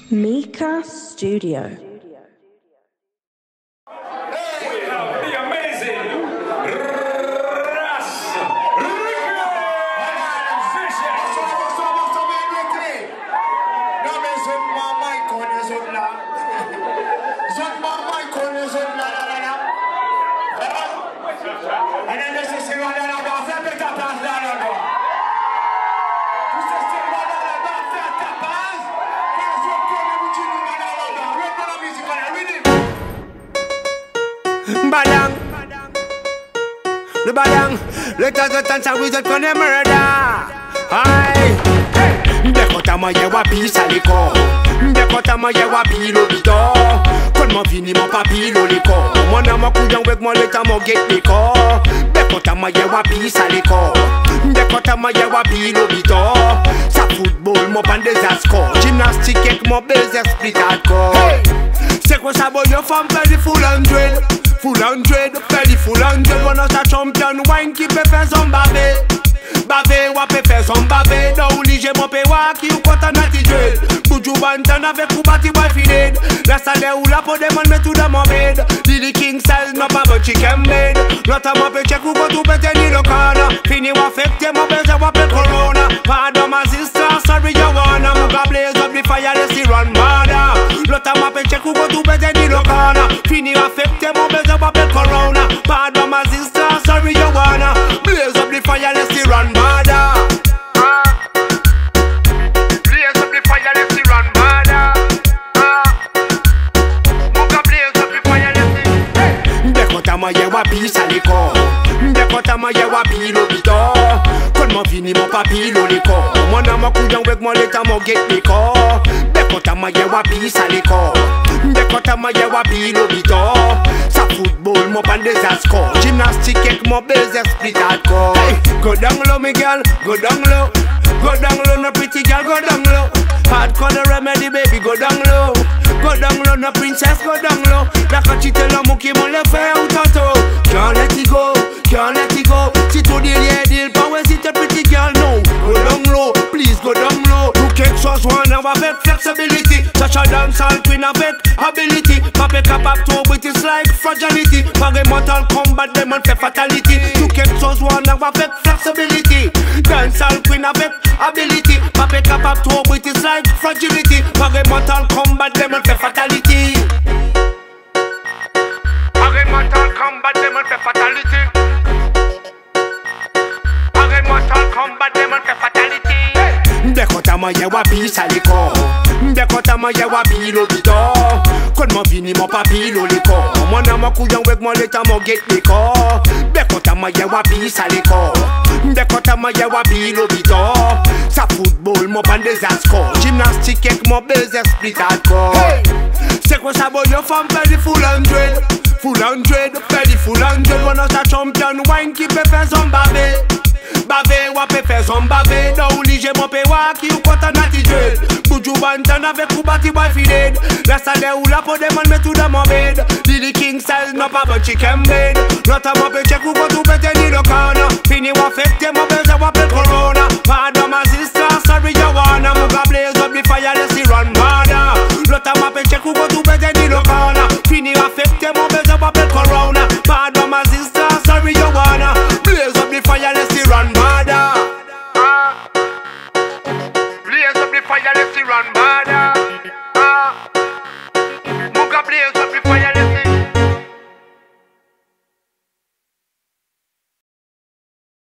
Mika Studio. Badang, le badang, le temps de temps ça vous êtes qu'on est murder. Aïe, Bekota ye wapi saliko, Bekota ye wapi lo Bitor. Quand mon vini mon papi lo liko, mon amour couillon avec moi le temps mon get liko. Bekota ye wapi saliko, Bekota ye wapi lo Bitor. Sa football mon pan des ascos, gymnastique avec mon baiser split hardcore. C'est quoi ça boy your femme fait du full 100. Full 100, fait du full 100. One of the champion wine qui peut faire son bavé. Bavé, ou peut faire son bavé. Dans ou lige mon péwa qui ou quoi t'en a tijoué. Boujou bantan avec ou bati boy fidèle. La salle ou la peau demande mais tout dans mon bed. Lily King size, non pas bon chicken made. Notamment peut check ou quoi tout peut tenir le corner. Fini ou affecté mon baiser ou peut corona. Pardon ma sister, sorry you wanna. Mouga blaze up the fire, let's see run murder. Notamment peut check ou quoi tout peut tenir le corner. Fini ou affecté mon baiser ou peut corona. Pardon ma sister, sorry you wanna. Blaze up the fire, let's see run murder. Blaze up the fire, let's see run murder. Mouga blaze up the fire, let's see. Bekota ye wapi saliko, Bekota ye wapi lo Bitor. Quand mon vini mon papi lo liko, mon amour couillon avec moi le temps mon get liko. Bekota ye wapi saliko, Bekota ye wapi lo Bitor. Sa football mon pan des ascos, gymnastique avec mon baiser split hardcore. Go down low me girl, go down low. Go down low no pretty girl, go down low. Hardcore the remedy baby, go down low. Go down low no princess, go down low. La quantité l'amour qui m'en le fait ou toto. Can't let it go, can't let it go. Si tout dit deal, pas ouais si t'es pretty girl, no. Go down low, please go down low. Tout quelque chose one avec flexibility. Such a dancehall queen avec ability. Pas capable to but it's like fragility. Pas Mortal Kombat, them on fait fatality. Tout quelque chose one avec flexibility. Dancehall queen avec ability. Pas capable to but it's like fragility. Pas Mortal Kombat, them on fait fatality. Mortal Kombat, them on fait fatality. Mortal Kombat, them on fait fatality. Bekota ye wapi saliko, Bekota ye wapi lo Bitor. Quand mon vini mon papi lo liko, mon amour couillon avec moi le temps mon get liko. Bekota ye wapi saliko, Bekota ye wapi lo Bitor. Sa football mon pan des ascos, gymnastique avec mon baiser split hardcore. C'est quoi ça boy your femme fait du full 100. Full 100, fait du full 100. One of the champion wine qui peut faire son bavé. Bavé, ou peut faire son bavé. Dans ou lige mon péwa qui ou quoi t'en a tijoué. Boujou bantan avec ou bati boy fidèle. La salle ou la peau demande mais tout dans mon bed. Lily King size, non pas bon chicken made. Notamment peut check ou quoi tout peut tenir le corner. Fini ou affecté mon baiser ou peut